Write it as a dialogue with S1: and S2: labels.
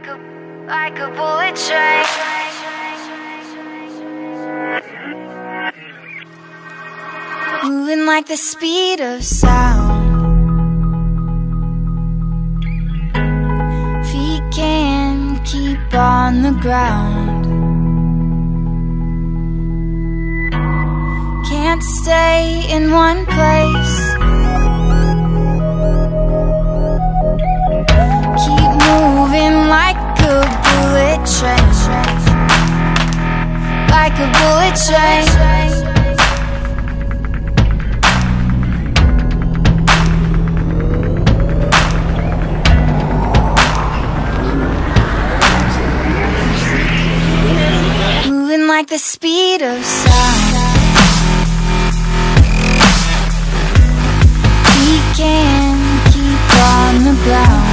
S1: like a bullet train. Moving like the speed of sound. Feet can't keep on the ground. Can't stay in one place. Keep moving like a bullet train. Like a bullet train. Moving like the speed of sound. He can't keep on the ground.